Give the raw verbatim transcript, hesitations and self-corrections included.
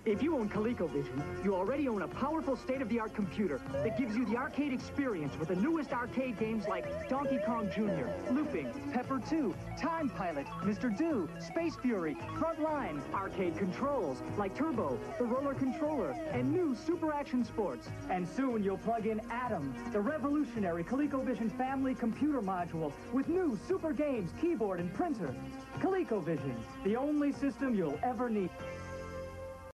If you own ColecoVision, you already own a powerful state-of-the-art computer that gives you the arcade experience with the newest arcade games like Donkey Kong Junior, Looping, Pepper two, Time Pilot, Mister Do, Space Fury, Frontline, arcade controls like Turbo, the Roller Controller, and new Super Action Sports. And soon you'll plug in Atom, the revolutionary ColecoVision family computer module with new Super Games, keyboard, and printer. ColecoVision, the only system you'll ever need.